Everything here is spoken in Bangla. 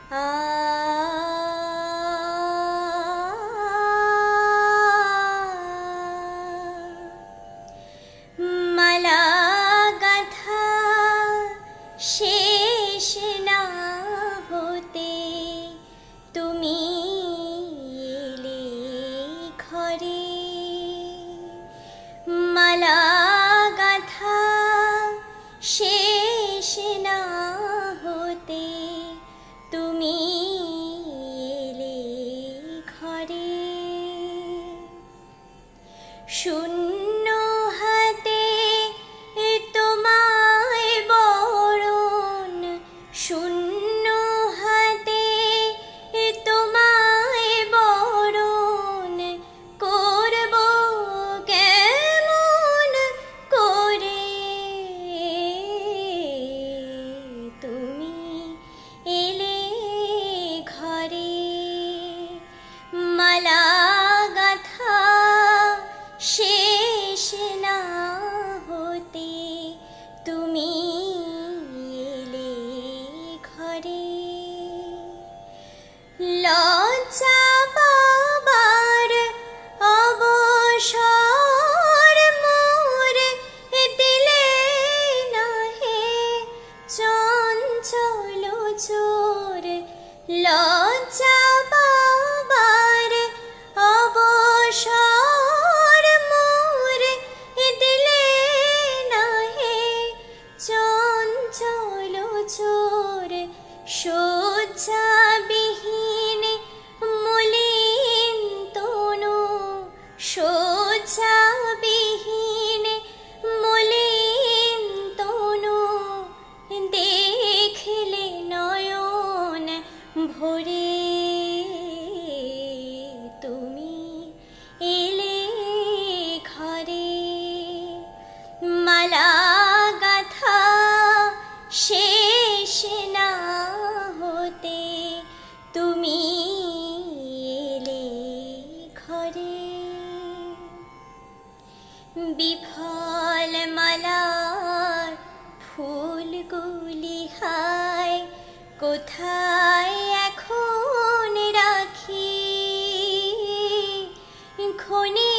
মালা গাঁথা শেষ না হতে তুমি এলে ঘরে। মালা গাঁথা শেষ না হতে তুমি এলে ঘরে। শূন্য হাতে তোমায় বরণ, শূন্য হাতে তোমায় বরণ করব কেমন করে। তুমি এলে ঘরে। মালা গাঁথা শেষ না হতে তুমি এলে ঘরে। লজ্জা পাবার অবসর মোর দিলে না হে চঞ্চল চোর। লজ্জা পাবার অবসর মোর দিলে না হে চঞ্চল চোর। শয্যাবিহীন মলিন তনু, শয্যাবিহীন মলিন তনু দেখলে নয়ন ভরে। তুমি এলে ঘরে। মালা গাঁথা শেষ না হতে তুমি এলে ঘরে। বিফল মালার ফুলগুলি হায় কোথায় এখন রাখি। খনি